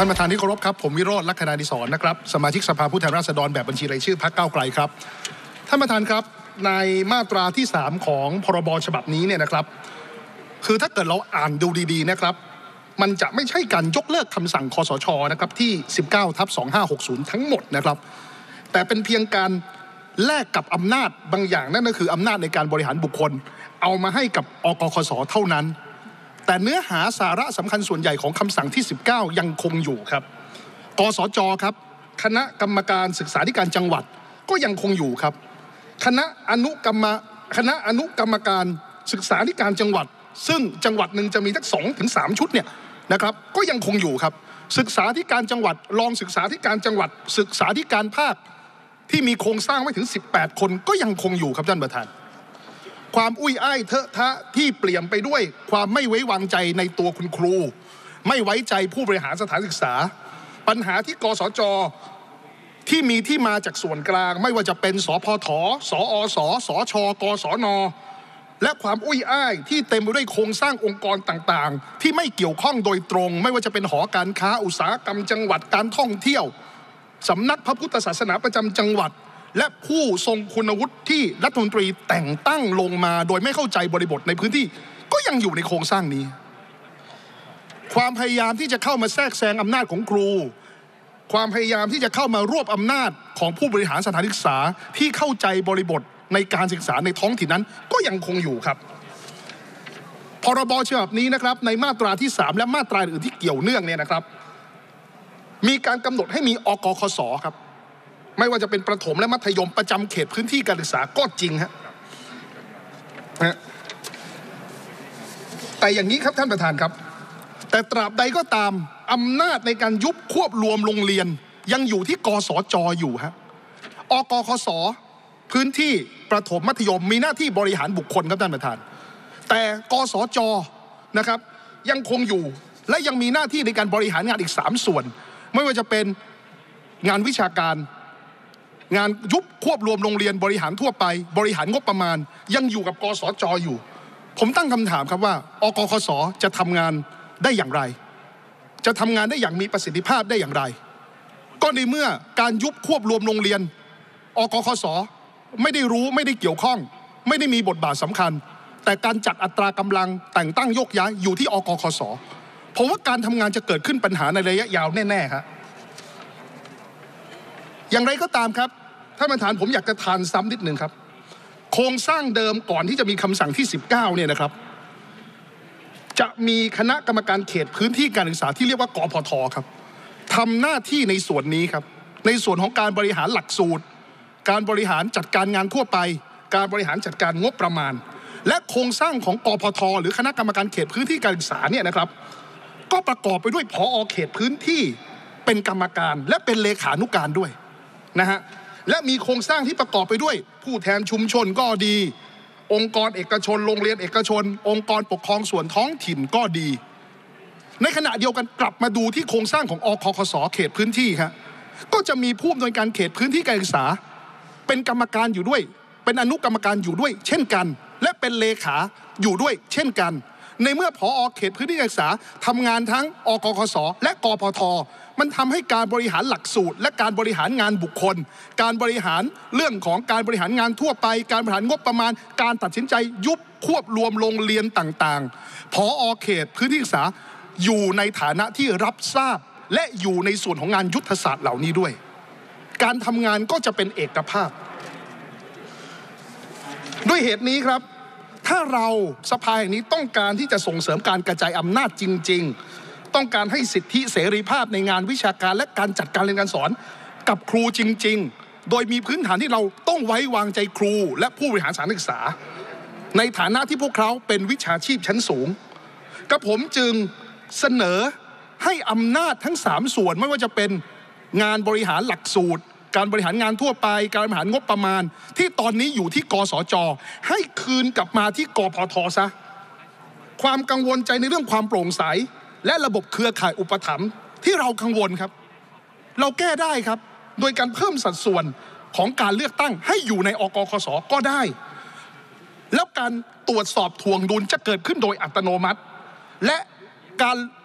ท่านประธานที่เคารพครับผมวิโรจน์ ลักษณาดิศรนะครับสมาชิกสภาผู้แทนราษฎรแบบบัญชีรายชื่อพรรคก้าวไกลครับท่านประธานครับในมาตราที่3ของพรบฉบับนี้เนี่ยนะครับคือถ้าเกิดเราอ่านดูดีๆนะครับมันจะไม่ใช่การยกเลิกคำสั่งคสชนะครับที่19/2560ทั้งหมดนะครับแต่เป็นเพียงการแลกกับอำนาจบางอย่างนั่นก็คืออำนาจในการบริหารบุคคลเอามาให้กับอกคสเท่านั้นแต่เนื้อหาสาระสำคัญส่วนใหญ่ของคำสั่งที่19ยังคงอยู่ครับกสจครับคณะกรรมการศึกษาธิการจังหวัดก็ยังคงอยู่ครับคณะอนุกรรมการศึกษาธิการจังหวัดซึ่งจังหวัดหนึ่งจะมีทั้ง2 ถึง 3ชุดเนี่ยนะครับก็ยังคงอยู่ครับศึกษาธิการจังหวัดรองศึกษาธิการจังหวัดศึกษาธิการภาคที่มีโครงสร้างไม่ถึง18คนก็ยังคงอยู่ครับท่านประธานความอุ้ยอ้ายเถอะทะที่เปลี่ยนไปด้วยความไม่ไว้วางใจในตัวคุณครูไม่ไว้ใจผู้บริหารสถานศึกษาปัญหาที่กสจที่มีที่มาจากส่วนกลางไม่ว่าจะเป็นสพทสอสสชกสนและความอุ้ยอ้ายที่เต็มไปด้วยโครงสร้างองค์กรต่างๆที่ไม่เกี่ยวข้องโดยตรงไม่ว่าจะเป็นหอการค้าอุตสาหกรรมจังหวัดการท่องเที่ยวสำนักพระพุทธศาสนาประจำจังหวัดและผู้ทรงคุณวุฒิที่รัฐมนตรีแต่งตั้งลงมาโดยไม่เข้าใจบริบทในพื้นที่ก็ยังอยู่ในโครงสร้างนี้ความพยายามที่จะเข้ามาแทรกแซงอำนาจของครูความพยายามที่จะเข้ามารวบอำนาจของผู้บริหารสถานศึกษาที่เข้าใจบริบทในการศึกษาในท้องถิ่นนั้นก็ยังคงอยู่ครับพรบฉบับนี้นะครับในมาตราที่3และมาตราอื่นที่เกี่ยวเนื่องเนี่ยนะครับมีการกำหนดให้มีอกคสครับไม่ว่าจะเป็นประถมและมัธยมประจำเขตพื้นที่การศึกษาก็จริงฮะแต่อย่างนี้ครับท่านประธานครับแต่ตราบใดก็ตามอำนาจในการยุบควบรวมโรงเรียนยังอยู่ที่กสจอยู่ฮะอกคสพื้นที่ประถมมัธยมมีหน้าที่บริหารบุคคลครับท่านประธานแต่กสจนะครับยังคงอยู่และยังมีหน้าที่ในการบริหารงานอีก3ส่วนไม่ว่าจะเป็นงานวิชาการงานยุบควบรวมโรงเรียนบริหารทั่วไปบริหารงบประมาณยังอยู่กับกสจอยู่ผมตั้งคำถามครับว่าอกคสจะทำงานได้อย่างไรจะทำงานได้อย่างมีประสิทธิภาพได้อย่างไรก็ในเมื่อการยุบควบรวมโรงเรียนอกคสไม่ได้รู้ไม่ได้เกี่ยวข้องไม่ได้มีบทบาทสำคัญแต่การจัดอัตรากำลังแต่งตั้งโยกย้ายอยู่ที่อกคสผมว่าการทำงานจะเกิดขึ้นปัญหาในระยะยาวแน่ๆครับอย่างไรก็ตามครับท่านประธานผมอยากจะทานซ้ำนิดหนึ่งครับโครงสร้างเดิมก่อนที่จะมีคำสั่งที่19เนี่ยนะครับจะมีคณะกรรมการเขตพื้นที่การศึกษาที่เรียกว่ากพทครับทำหน้าที่ในส่วนนี้ครับในส่วนของการบริหารหลักสูตรการบริหารจัดการงานทั่วไปการบริหารจัดการงบประมาณและโครงสร้างของกพทหรือคณะกรรมการเขตพื้นที่การศึกษาเนี่ยนะครับก็ประกอบไปด้วยผอ.เขตพื้นที่เป็นกรรมการและเป็นเลขานุการด้วยนะฮะและมีโครงสร้างที่ประกอบไปด้วยผู้แทนชุมชนก็ดีองค์กรเอกชนโรงเรียนเอกชนองค์กรปกครองส่วนท้องถิ่นก็ดีในขณะเดียวกันกลับมาดูที่โครงสร้างของอกคสเขตพื้นที่ครับก็จะมีผู้อำนวยการเขตพื้นที่การศึกษาเป็นกรรมการอยู่ด้วยเป็นอนุกรรมการอยู่ด้วยเช่นกันและเป็นเลขาอยู่ด้วยเช่นกันในเมื่อผอ.เขตพื้นที่การศึกษาทำงานทั้งอกคสและกพทมันทำให้การบริหารหลักสูตรและการบริหารงานบุคคลการบริหารเรื่องของการบริหารงานทั่วไปการบริหารงบประมาณการตัดสินใจยุบควบรวมโรงเรียนต่างๆผอ.เขตพื้นที่ศึกษาอยู่ในฐานะที่รับทราบและอยู่ในส่วนของงานยุทธศาสตร์เหล่านี้ด้วยการทำงานก็จะเป็นเอกภาพด้วยเหตุนี้ครับถ้าเราสภาแห่งนี้ต้องการที่จะส่งเสริมการกระจายอำนาจจริงๆต้องการให้สิทธิเสรีภาพในงานวิชาการและการจัดการเรียนการสอนกับครูจริงๆโดยมีพื้นฐานที่เราต้องไว้วางใจครูและผู้บริหารสถานศึกษาในฐานะที่พวกเขาเป็นวิชาชีพชั้นสูงกระผมจึงเสนอให้อำนาจทั้ง3ส่วนไม่ว่าจะเป็นงานบริหารหลักสูตรการบริหารงานทั่วไปการบริหารงบประมาณที่ตอนนี้อยู่ที่กสจให้คืนกลับมาที่กพทซะความกังวลใจในเรื่องความโปร่งใสและระบบเครือข่ายอุปถัมภ์ที่เรากังวลครับเราแก้ได้ครับโดยการเพิ่มสัดส่วนของการเลือกตั้งให้อยู่ในอกคสก็ได้แล้วการตรวจสอบทวงดุลจะเกิดขึ้นโดยอัตโนมัติและการ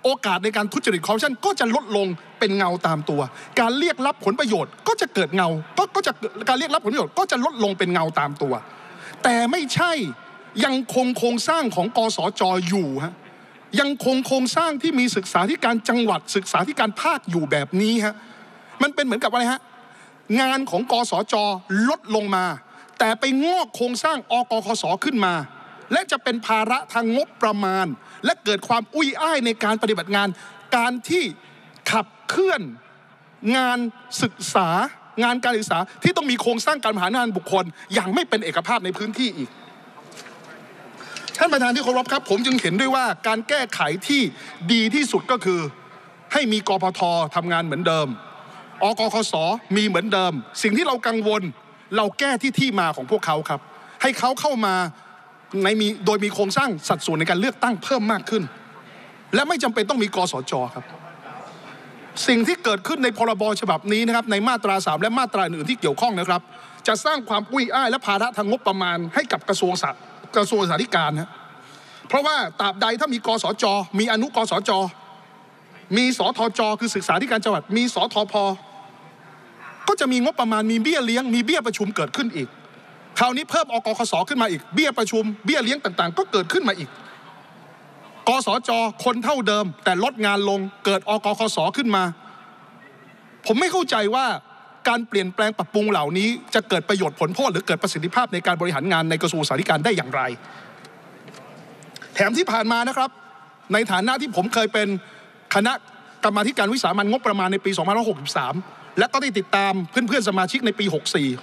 โอกาสในการทุจริตคอร์รัปชันก็จะลดลงเป็นเงาตามตัวการเรียกรับผลประโยชน์ก็จะเกิดเงาก็จะการเรียกรับผลประโยชน์ก็จะลดลงเป็นเงาตามตัวแต่ไม่ใช่ยังคงโครงสร้างของกสจ.อยู่ฮะยังคงโครงสร้างที่มีศึกษาธิการจังหวัดศึกษาธิการภาคอยู่แบบนี้ฮะมันเป็นเหมือนกับอะไรฮะงานของกสจ.ลดลงมาแต่ไปงอกโครงสร้างอกคส.ขึ้นมาและจะเป็นภาระทางงบประมาณและเกิดความอุ้ยอ้ายในการปฏิบัติงานการที่ขับเคลื่อนงานศึกษางานการศึกษาที่ต้องมีโครงสร้างการบริหารงานบุคคลอย่างไม่เป็นเอกภาพในพื้นที่อีกท่านประธานที่เคารพครับผมจึงเห็นด้วยว่าการแก้ไขที่ดีที่สุดก็คือให้มีกพท.ทำงานเหมือนเดิมอกคส.มีเหมือนเดิมสิ่งที่เรากังวลเราแก้ที่มาของพวกเขาครับให้เขาเข้ามาโดยมีโครงสร้างสัดส่วนในการเลือกตั้งเพิ่มมากขึ้นและไม่จำเป็นต้องมีกสจ.ครับสิ่งที่เกิดขึ้นในพรบฉบับนี้นะครับในมาตรา3และมาตราอื่นที่เกี่ยวข้องนะครับจะสร้างความอุ้ยอ้ายและภาระทางงบประมาณให้กับกระทรวงศึกษาธิการนะเพราะว่าตราบใดถ้ามีกสจ.มีอนุกสจ.มีสทจ.คือศึกษาธิการจังหวัดมีสทพ.ก็จะมีงบประมาณมีเบี้ยเลี้ยงมีเบี้ยประชุมเกิดขึ้นอีกคราวนี้เพิ่มอกคส.ขึ้นมาอีกเบี้ยประชุมเบี้ยเลี้ยงต่างๆก็เกิดขึ้นมาอีกกสจ.คนเท่าเดิมแต่ลดงานลงเกิดอกคส.ขึ้นมาผมไม่เข้าใจว่าการเปลี่ยนแปลงปรับปรุงเหล่านี้จะเกิดประโยชน์ผลโพธิ์หรือเกิดประสิทธิภาพในการบริหารงานในกระทรวงศึกษาธิการได้อย่างไรแถมที่ผ่านมานะครับในฐานะที่ผมเคยเป็นคณะกรรมาธิการวิสามัญงบประมาณในปี2563และก็ได้ติดตามเพื่อนๆสมาชิกในปี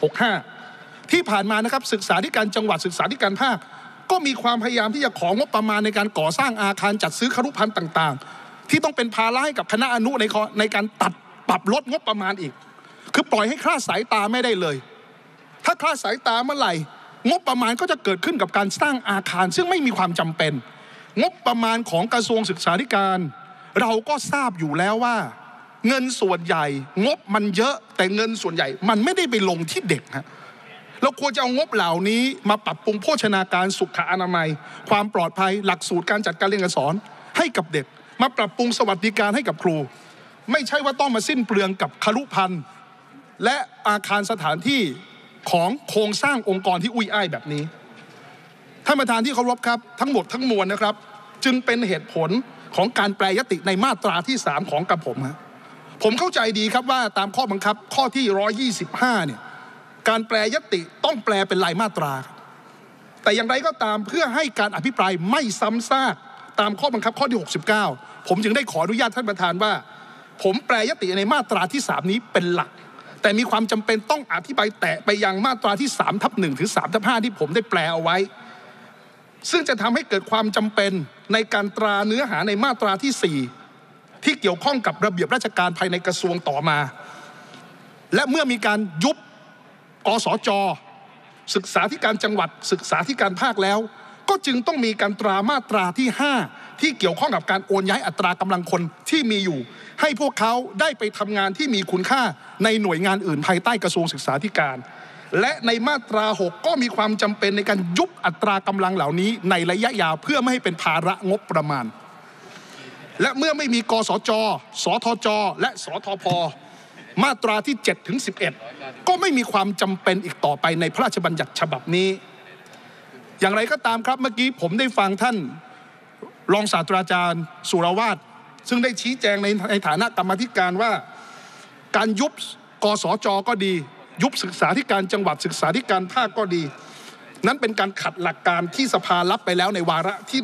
64-65ที่ผ่านมานะครับศึกษาธิการจังหวัดศึกษาธิการภาคก็มีความพยายามที่จะของงบประมาณในการก่อสร้างอาคารจัดซื้อครุภัณฑ์ต่างๆที่ต้องเป็นภาระให้กับคณะอนุในการตัดปรับลดงบประมาณอีกคือปล่อยให้คลาดสายตาไม่ได้เลยถ้าคลาดสายตาเมื่อไหร่งบประมาณก็จะเกิดขึ้นกับการสร้างอาคารซึ่งไม่มีความจำเป็นงบประมาณของกระทรวงศึกษาธิการเราก็ทราบอยู่แล้วว่าเงินส่วนใหญ่งบมันเยอะแต่เงินส่วนใหญ่มันไม่ได้ไปลงที่เด็กฮะเราควรจะเอางบเหล่านี้มาปรับปรุงโภชนาการสุขอนามัยความปลอดภัยหลักสูตรการจัดการเรียนการสอนให้กับเด็กมาปรับปรุงสวัสดิการให้กับครูไม่ใช่ว่าต้องมาสิ้นเปลืองกับคฤภัณฑ์และอาคารสถานที่ของโครงสร้างองค์กรที่อุ้ยอ้ายแบบนี้ท่านประธานที่เคารพครับทั้งหมดทั้งมวลนะครับจึงเป็นเหตุผลของการแปรยติในมาตราที่3ของกับผมเข้าใจดีครับว่าตามข้อบังคับข้อที่125เนี่ยการแปรยติต้องแปลเป็นรายมาตราแต่อย่างไรก็ตามเพื่อให้การอภิปรายไม่ซ้ำซากตามข้อบังคับข้อที่69ผมจึงได้ขออนุญาตท่านประธานว่าผมแปรยติในมาตราที่3นี้เป็นหลักแต่มีความจำเป็นต้องอธิบายแตะไปยังมาตราที่3/1ถึง3/5ที่ผมได้แปลเอาไว้ซึ่งจะทำให้เกิดความจำเป็นในการตราเนื้อหาในมาตราที่4ที่เกี่ยวข้องกับระเบียบราชการภายในกระทรวงต่อมาและเมื่อมีการยุบกสจ.ศึกษาธิการจังหวัดศึกษาธิการภาคแล้วก็จึงต้องมีการตรามาตราที่5ที่เกี่ยวข้องกับการโอนย้ายอัตรากำลังคนที่มีอยู่ให้พวกเขาได้ไปทำงานที่มีคุณค่าในหน่วยงานอื่นภายใต้กระทรวงศึกษาธิการและในมาตรา6ก็มีความจำเป็นในการยุบอัตรากำลังเหล่านี้ในระยะยาวเพื่อไม่ให้เป็นภาระงบประมาณและเมื่อไม่มีกสจ.สทจ.และสทพ.มาตราที่7ถึง11ก็ไม่มีความจำเป็นอีกต่อไปในพระราชบัญญัติฉบับนี้อย่างไรก็ตามครับเมื่อกี้ผมได้ฟังท่านรองศาสตราจารย์สุรวาทซึ่งได้ชี้แจงในฐานะกรรมาธิการว่าการยุบกสจ.ก็ดียุบศึกษาธิการจังหวัดศึกษาธิการภาคก็ดีนั้นเป็นการขัดหลักการที่สภารับไปแล้วในวาระที่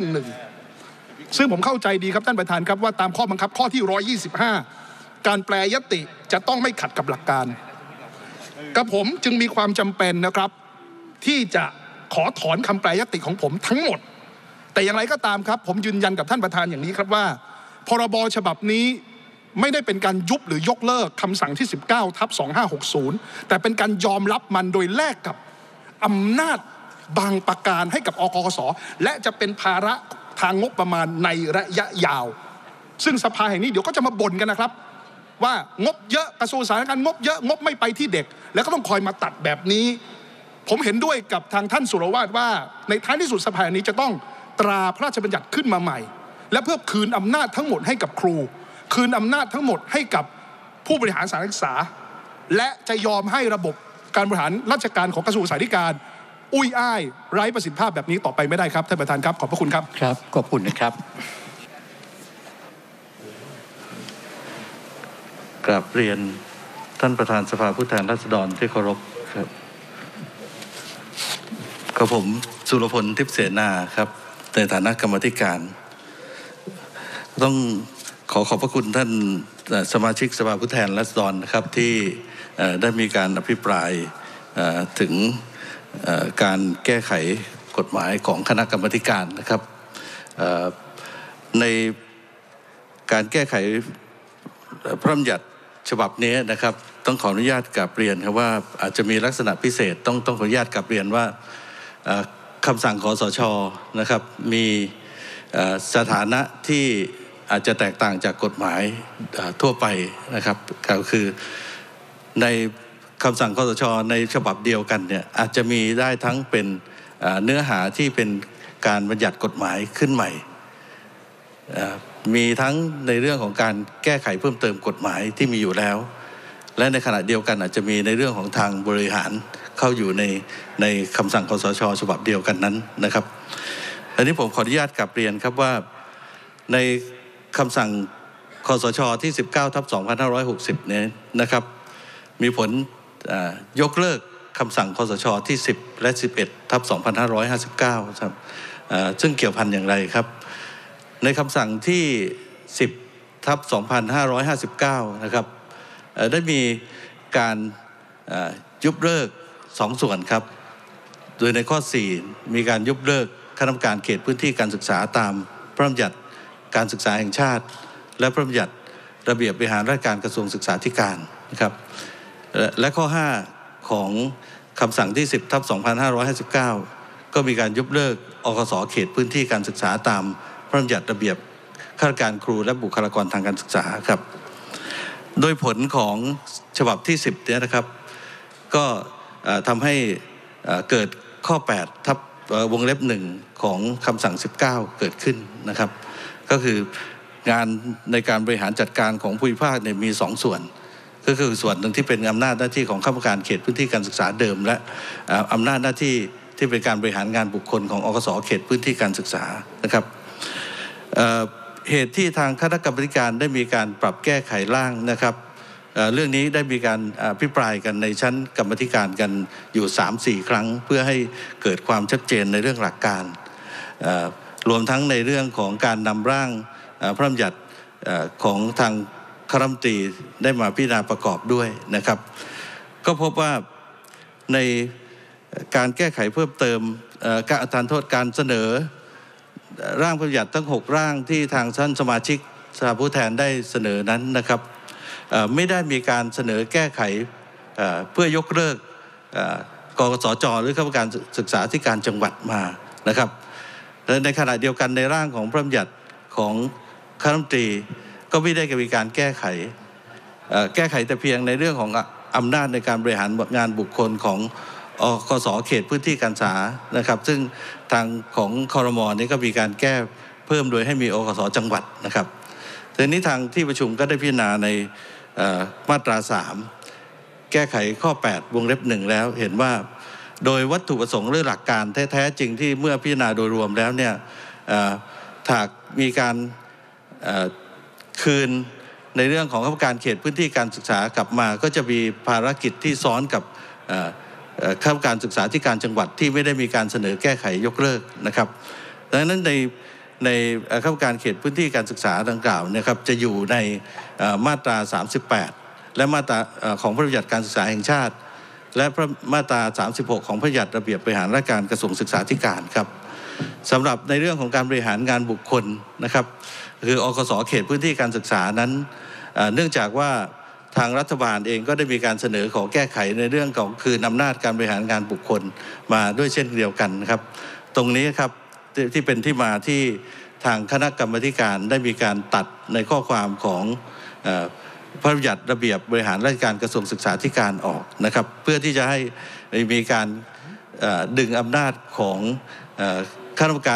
1ซึ่งผมเข้าใจดีครับท่านประธานครับว่าตามข้อบังคับข้อที่125การแปรยติจะต้องไม่ขัดกับหลักการกับผมจึงมีความจำเป็นนะครับที่จะขอถอนคำแปรยติของผมทั้งหมดแต่อย่างไรก็ตามครับผมยืนยันกับท่านประธานอย่างนี้ครับว่าพรบฉบับนี้ไม่ได้เป็นการยุบหรือยกเลิกคำสั่งที่19/2560แต่เป็นการยอมรับมันโดยแลกกับอำนาจบางประการให้กับอกคส.และจะเป็นภาระทางงบประมาณในระยะยาวซึ่งสภาแห่งนี้เดี๋ยวก็จะมาบ่นกันนะครับว่างบเยอะกระทรวงศึกษาธิการงบเยอะงบไม่ไปที่เด็กแล้วก็ต้องคอยมาตัดแบบนี้ผมเห็นด้วยกับทางท่านสุรวาทว่าในท้ายที่สุดสภาแห่งนี้จะต้องตราพระราชบัญญัติขึ้นมาใหม่และเพื่อคืนอำนาจทั้งหมดให้กับครูคืนอำนาจทั้งหมดให้กับผู้บริหารสถานศึกษาและจะยอมให้ระบบการบริหารราชการของกระทรวงศึกษาธิการอุ้ยอ้ายไร้ประสิทธิภาพแบบนี้ต่อไปไม่ได้ครับท่านประธานครับขอบพระคุณครับครับขอบคุณนะครับกราบเรียนท่านประธานสภาผู้แทนราษฎรที่เคารพครับกับผมสุรพลทิพย์เสนาครับในฐานะกรรมธิการต้องขอบพระคุณท่านสมาชิกสภาผู้แทนราษฎรนะครับที่ได้มีการอภิปรายถึงการแก้ไขกฎหมายของคณะกรรมการนะครับในการแก้ไขพระราชบัญญัติฉบับนี้นะครับต้องขออนุญาตกราบเรียนครับว่าอาจจะมีลักษณะพิเศษต้องขออนุญาตกราบเรียนว่าคำสั่งคสช.นะครับมีสถานะที่อาจจะแตกต่างจากกฎหมายทั่วไปนะครับก็คือในคำสั่งคสช.ในฉบับเดียวกันเนี่ยอาจจะมีได้ทั้งเป็นเนื้อหาที่เป็นการบัญญัติกฎหมายขึ้นใหม่มีทั้งในเรื่องของการแก้ไขเพิ่มเติมกฎหมายที่มีอยู่แล้วและในขณะเดียวกันอาจจะมีในเรื่องของทางบริหารเข้าอยู่ในคำสั่งคสช.ฉบับเดียวกันนั้นนะครับอันนี้ผมขออนุญาตกลับเรียนครับว่าในคำสั่งคสช.ที่ 19/2560 นี้นะครับมีผลยกเลิกคำสั่งคสช.ที่ 10 และ 11/2559 ครับซึ่งเกี่ยวพันอย่างไรครับในคำสั่งที่ 10/2559 นะครับได้มีการยุบเลิก2 ส่วนครับโดยในข้อ 4 มีการยุบเลิกคณะกรรมการเขตพื้นที่การศึกษาตามพระราชบัญญัติการศึกษาแห่งชาติและพระราชบัญญัติระเบียบบริหารราชการกระทรวงศึกษาธิการนะครับและข้อ 5 ของคำสั่งที่ 10/2559 ก็มีการยุบเลิกอกส.เขตพื้นที่การศึกษาตามพระราชบัญญัติระเบียบข้าราชการครูและบุคลากรทางการศึกษาครับโดยผลของฉบับที่ 10 เนี่ยนะครับก็ทำให้เกิดข้อ 8/1 ของคำสั่ง 19 เกิดขึ้นนะครับก็คืองานในการบริหารจัดการของภูมิภาคเนี่ยมี2 ส่วนก็คือส่วนหนึ่งที่เป็นอำนาจหน้าที่ของคณะกรรมการเขตพื้นที่การศึกษาเดิมและอำนาจหน้าที่ที่เป็นการบริหารงานบุคคลของอกส.เขตพื้นที่การศึกษานะครับเหตุที่ทางคณะกรรมการได้มีการปรับแก้ไขร่างนะครับเรื่องนี้ได้มีการอภิปรายกันในชั้นกรรมการกันอยู่ 3-4 ครั้งเพื่อให้เกิดความชัดเจนในเรื่องหลักการรวมทั้งในเรื่องของการนำร่างพระราชบัญญัติของทางคณะรัฐมนตรีได้มาพิจารณาประกอบด้วยนะครับก็พบว่าในการแก้ไขเพิ่มเติมการเสนอร่างพระราชบัญญัติทั้ง6 ร่างที่ทางท่านสมาชิกสภาผู้แทนได้เสนอนั้นนะครับไม่ได้มีการเสนอแก้ไขเพื่อยกเลิกกกสจ.หรือคณะกรรมการศึกษาธิการจังหวัดมานะครับและในขณะเดียวกันในร่างของพระราชบัญญัติของคณะรัฐมนตรีก็ไม่ได้มีการแก้ไขแต่เพียงในเรื่องของอำนาจในการบริหารงานบุคคลของอกส.เขตพื้นที่การศึกษานะครับซึ่งทางของครม.นี้ก็มีการแก้เพิ่มโดยให้มีอกส.จังหวัดนะครับแต่นี้ทางที่ประชุมก็ได้พิจารณาในมาตรา 3 แก้ไขข้อ 8/1 แล้วเห็นว่าโดยวัตถุประสงค์หรือหลักการแท้จริงที่เมื่อพิจารณาโดยรวมแล้วเนี่ยหากมีการคืนในเรื่องของคณะกรรมการเขตพื้นที่การศึกษากลับมาก็จะมีภารกิจที่ซ้อนกับคณะกรรมการศึกษาธิการจังหวัดที่ไม่ได้มีการเสนอแก้ไขยกเลิกนะครับดังนั้นในคณะกรรมการเขตพื้นที่การศึกษาดังกล่าวนะครับจะอยู่ในมาตรา 38 และมาตราของพระราชบัญญัติการศึกษาแห่งชาติและมาตรา 36 ของพระราชบัญญัติระเบียบบริหารราชการกระทรวงศึกษาธิการครับสำหรับในเรื่องของการบริหารงานบุคคลนะครับคืออกส.เขตพื้นที่การศึกษานั้นเนื่องจากว่าทางรัฐบาลเองก็ได้มีการเสนอขอแก้ไขในเรื่องของคืนอำนาจการบริหารงานบุคคลมาด้วยเช่นเดียวกันนะครับตรงนี้ครับที่เป็นที่มาที่ทางคณะกรรมการได้มีการตัดในข้อความของพระราชบัญญัติระเบียบบริหารราชการกระทรวงศึกษาธิการออกนะครับเพื่อที่จะให้มีการดึงอำนาจของคณะกรรมการ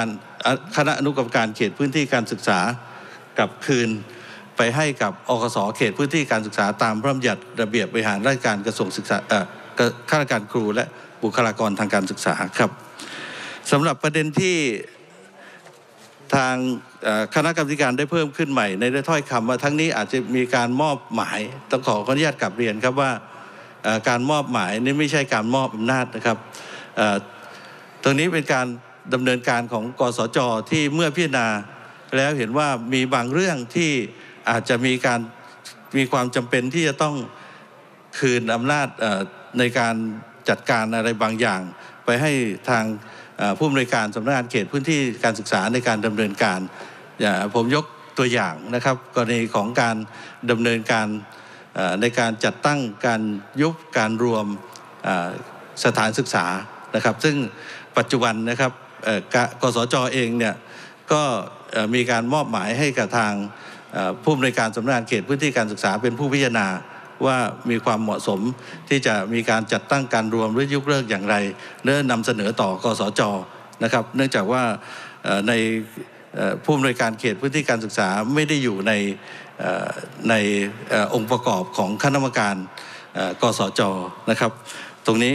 คณะอนุกรรมการเขตพื้นที่การศึกษากลับคืนไปให้กับอกส.เขตพื้นที่การศึกษาตามพระราชบัญญัติระเบียบบริหารราชการกระทรวงศึกษาข้าราชการครูและบุคลากรทางการศึกษาครับสำหรับประเด็นที่ทางคณะกรรมการได้เพิ่มขึ้นใหม่ในถ้อยคำว่าทั้งนี้อาจจะมีการมอบหมายต้องขออนุญาตกลับเรียนครับว่าการมอบหมายนี่ไม่ใช่การมอบอำนาจนะครับตรงนี้เป็นการดำเนินการของกสจ.ที่เมื่อพิจารณาแล้วเห็นว่ามีบางเรื่องที่อาจจะมีความจำเป็นที่จะต้องคืนอำนาจในการจัดการอะไรบางอย่างไปให้ทางผู้อำนวยการสำนักงานเขตพื้นที่การศึกษาในการดำเนินการผมยกตัวอย่างนะครับกรณีของการดำเนินการในการจัดตั้งการยุบการรวมสถานศึกษานะครับซึ่งปัจจุบันนะครับกสจ.เองเนี่ยก็มีการมอบหมายให้กับทางผู้อำนวยการสำนักงานเขตพื้นที่การศึกษาเป็นผู้พิจารณาว่ามีความเหมาะสมที่จะมีการจัดตั้งการรวมหรือยกเลิกอย่างไรเนื้อนำเสนอต่อกสจ.นะครับเนื่องจากว่าในผู้อำนวยการเขตพื้นที่การศึกษาไม่ได้อยู่ในองค์ประกอบของคณะกรรมการกสจ.นะครับตรงนี้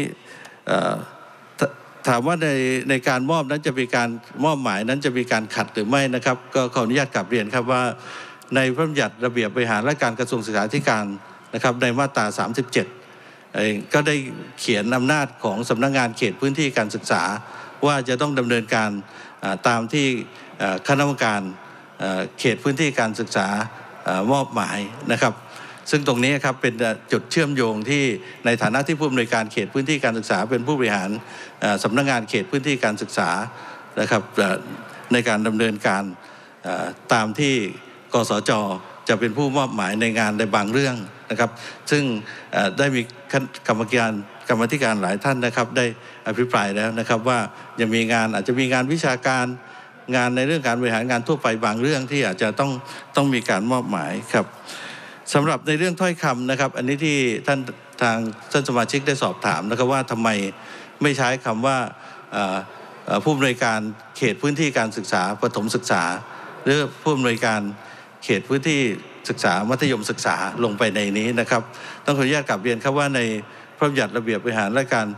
ถามว่าในการมอบนั้นจะมีการมอบหมายนั้นจะมีการขัดหรือไม่นะครับก็ขออนุญาตกลับเรียนครับว่าในพระราชบัญญัติระเบียบบริหารราชการกระทรวงศึกษาธิการนะครับในมาตรา37ก็ได้เขียนอำนาจของสำนักงานเขตพื้นที่การศึกษาว่าจะต้องดำเนินการตามที่คณะกรรมการเขตพื้นที่การศึกษามอบหมายนะครับซึ่งตรงนี้ครับเป็นจุดเชื่อมโยงที่ในฐานะที่ผู้อำนวยการเขตพื้นที่การศึกษาเป็นผู้บริหารสำนักงานเขตพื้นที่การศึกษานะครับในการดำเนินการตามที่กสจ.จะเป็นผู้มอบหมายในงานในบางเรื่องนะครับซึ่งได้มีกรรมธิการหลายท่านนะครับได้อภิปรายแล้วนะครับว่ายังมีงานอาจจะมีงานวิชาการงานในเรื่องการบริหารงานทั่วไปบางเรื่องที่อาจจะต้องมีการมอบหมายครับสำหรับในเรื่องถ้อยคำนะครับอันนี้ที่ทางสมาชิกได้สอบถามนะครับว่าทำไมไม่ใช้คำว่าผู้อำนวยการเขตพื้นที่การศึกษาประถมศึกษาหรือผู้อำนวยการเขตพื้นที่ศึกษามัธยมศึกษาลงไปในนี้นะครับต้องขออนุญาตกลับเรียนครับว่าในพระราชบัญญัติระเบียบบริหารราชการ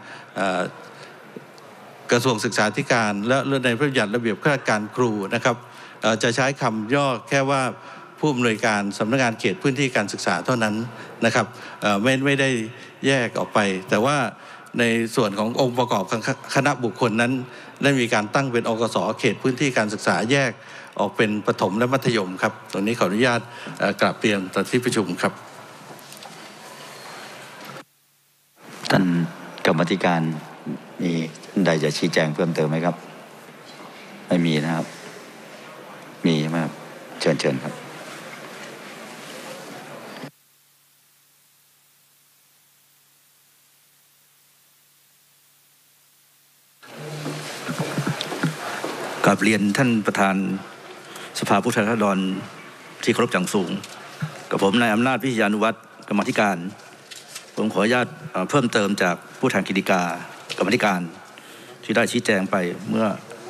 กระทรวงศึกษาธิการและในพระราชบัญญัติระเบียบข้าราชการครูนะครับจะใช้คำย่อแค่ว่าผู้อำนวยการสำนักงานเขตพื้นที่การศึกษาเท่านั้นนะครับไม่ได้แยกออกไปแต่ว่าในส่วนขององค์ประกอบคณะบุคคลนั้นได้มีการตั้งเป็นอกส.เขตพื้นที่การศึกษาแยกออกเป็นประถมและมัธยมครับตรงนี้ขออนุญาตกราบเรียนต่อที่ประชุมครับท่านกรรมธิการมีใดจะชี้แจงเพิ่มเติมไหมครับไม่มีนะครับมีใช่ไหมครับเชิญครับกราบเรียนท่านประธานสภาผู้แทนราษฎรที่เคารพอย่างสูงกับผมนายอำนาจวิทยานุวัฒน์กรรมธิการผมขออนุญาตเพิ่มเติมจากผู้แทนกฤษฎีกากรรมธิการที่ได้ชี้แจงไปเมื่อ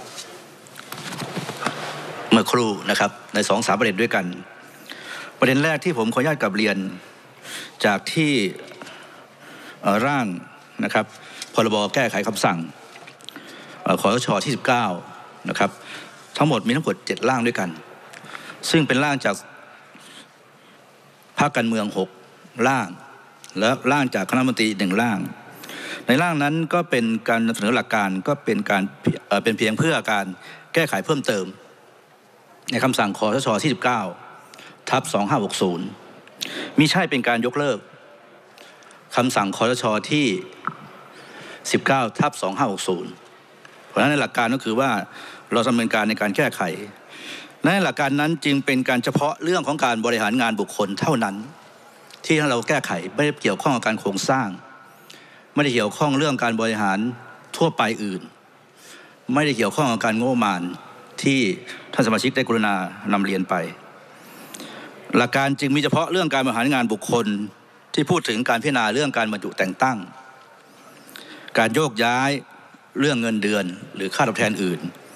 ครู่นะครับใน 2-3 ประเด็นด้วยกันประเด็นแรกที่ผมขออนุญาตกราบเรียนจากที่ร่างนะครับพรบแก้ไขคำสั่งคสช.ที่19นะครับทั้งหมดมีทั้งหมด7ร่างด้วยกันซึ่งเป็นร่างจากพรรคการเมือง6ร่างและร่างจากคณะรัฐมนตรี1ร่างในร่างนั้นก็เป็นการนำเสนอหลักการก็เป็นการเป็นเพียงเพื่อการแก้ไขเพิ่มเติมในคำสั่งคสช.ที่19/2560มิใช่เป็นการยกเลิกคำสั่งคสช.ที่19/2560เพราะฉะนั้นในหลักการก็คือว่าเราดำเนินการในการแก้ไขในหลักการนั้นจึงเป็นการเฉพาะเรื่องของการบริหารงานบุคคลเท่านั้นที่เราแก้ไขไม่ได้เกี่ยวข้องกับการโครงสร้างไม่ได้เกี่ยวข้องเรื่องการบริหารทั่วไปอื่นไม่ได้เกี่ยวข้องกับการงบประมาณที่ท่านสมาชิกได้กรุณานำเรียนไปหลักการจึงมีเฉพาะเรื่องการบริหารงานบุคคลที่พูดถึงการพิจารณาเรื่องการบรรจุแต่งตั้งการโยกย้ายเรื่องเงินเดือนหรือค่าตอบแทนอื่น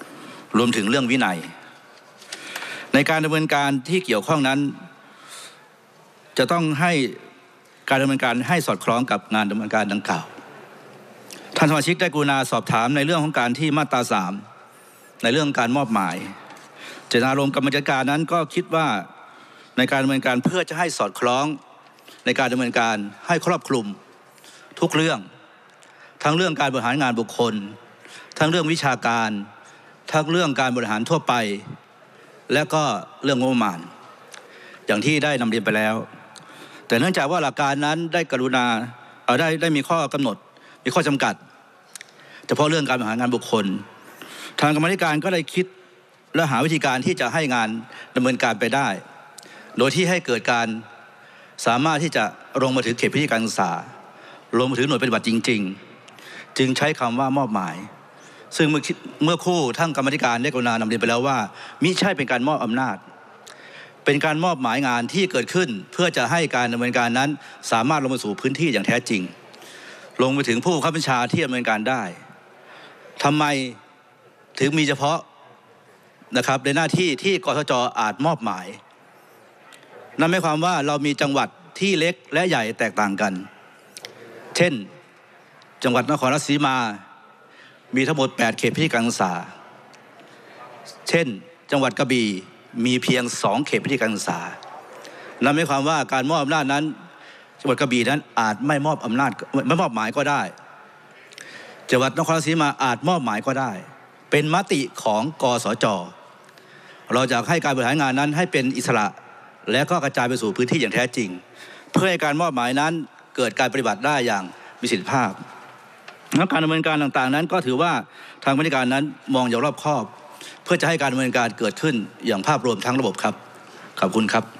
รวมถึงเรื่องวินัยในการดำเนินการที่เกี่ยวข้องนั้นจะต้องให้การดำเนินการให้สอดคล้องกับงานดำเนินการดังกล่าวท่านสมาชิกได้กรุณาสอบถามในเรื่องของการที่มาตรา3ในเรื่องการมอบหมายเจตนารมณ์กรรมการนั้นก็คิดว่าในการดำเนินการเพื่อจะให้สอดคล้องในการดำเนินการให้ครอบคลุมทุกเรื่องทั้งเรื่องการบริหารงานบุคคลทั้งเรื่องวิชาการทั้งเรื่องการบริหารทั่วไปและก็เรื่องงบประมาณอย่างที่ได้นำเรียนไปแล้วแต่เนื่องจากว่าหลักการนั้นได้กรุณาได้มีข้อกำหนดมีข้อจำกัดเฉพาะเรื่องการบริหารงานบุคคลทางกรรมการก็ได้คิดและหาวิธีการที่จะให้งานดำเนินการไปได้โดยที่ให้เกิดการสามารถที่จะลงมาถึงเขตพื้นที่การศึกษาลงมาถึงหน่วยปฏิบัติจริงๆจึงใช้คำว่ามอบหมายซึ่งเมื่อคู่ท่านกรรมการได้กรุณานำเรียนไปแล้วว่ามิใช่เป็นการมอบอำนาจเป็นการมอบหมายงานที่เกิดขึ้นเพื่อจะให้การดำเนินการนั้นสามารถลงมาสู่พื้นที่อย่างแท้จริงลงไปถึงผู้บังคับบัญชาที่ดำเนินการได้ทำไมถึงมีเฉพาะนะครับในหน้าที่ที่กสจ.อาจมอบหมายนั่นหมายความว่าเรามีจังหวัดที่เล็กและใหญ่แตกต่างกันเช่นจังหวัดนครราชสีมามีทั้งหมด8เขตพื้นที่การศึกษาเช่นจังหวัดกระบี่มีเพียง2เขตพื้นที่การศึกษานั่นหมายความว่าการมอบอำนาจนั้นจังหวัดกระบี่นั้นอาจไม่มอบอำนาจไม่มอบหมายก็ได้จังหวัดนครราชสีมาอาจมอบหมายก็ได้เป็นมติของกสจ.เราจะให้การบริหารงานนั้นให้เป็นอิสระและก็กระจายไปสู่พื้นที่อย่างแท้จริงเพื่อให้การมอบหมายนั้นเกิดการปฏิบัติได้อย่างมีประสิทธิภาพและการดำเนินการต่างๆนั้นก็ถือว่าทางบริการนั้นมองอย่างรอบคอบเพื่อจะให้การดำเนินการเกิดขึ้นอย่างภาพรวมทั้งระบบครับขอบคุณครับ